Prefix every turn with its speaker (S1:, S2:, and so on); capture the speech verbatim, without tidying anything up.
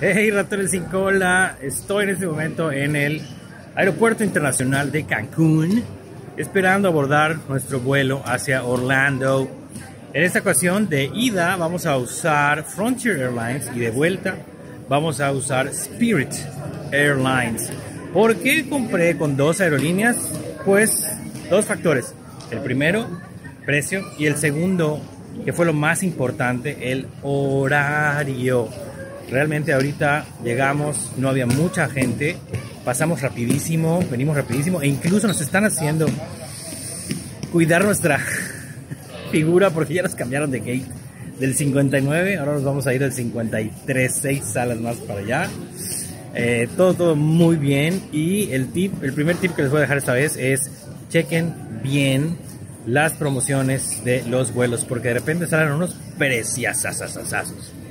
S1: Hey, ratones sin cola. Estoy en este momento en el Aeropuerto Internacional de Cancún, esperando abordar nuestro vuelo hacia Orlando. En esta ocasión de ida vamos a usar Frontier Airlines y de vuelta vamos a usar Spirit Airlines. ¿Por qué compré con dos aerolíneas? Pues dos factores. El primero, precio, y el segundo, que fue lo más importante, el horario. Realmente ahorita llegamos, no había mucha gente, pasamos rapidísimo, venimos rapidísimo e incluso nos están haciendo cuidar nuestra figura porque ya nos cambiaron de gate del cincuenta y nueve, ahora nos vamos a ir del cincuenta y tres, seis salas más para allá. Eh, todo, todo muy bien. Y el tip, el primer tip que les voy a dejar esta vez es chequen bien las promociones de los vuelos porque de repente salen unos preciosazazazazos.